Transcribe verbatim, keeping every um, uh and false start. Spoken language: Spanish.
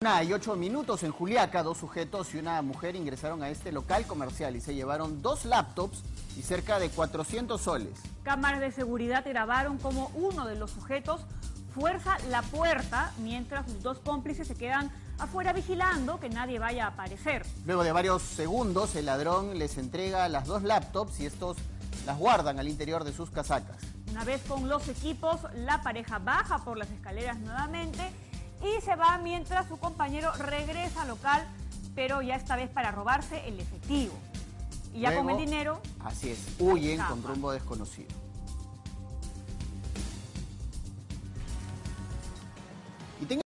Una y ocho minutos en Juliaca, dos sujetos y una mujer ingresaron a este local comercial y se llevaron dos laptops y cerca de cuatrocientos soles. Cámaras de seguridad grabaron como uno de los sujetos fuerza la puerta mientras sus dos cómplices se quedan afuera vigilando que nadie vaya a aparecer. Luego de varios segundos, el ladrón les entrega las dos laptops y estos las guardan al interior de sus casacas. Una vez con los equipos, la pareja baja por las escaleras nuevamente y se va mientras su compañero regresa al local, pero ya esta vez para robarse el efectivo. Y ya Luego, con el dinero... Así es, huyen escapa. con rumbo desconocido. Y tenga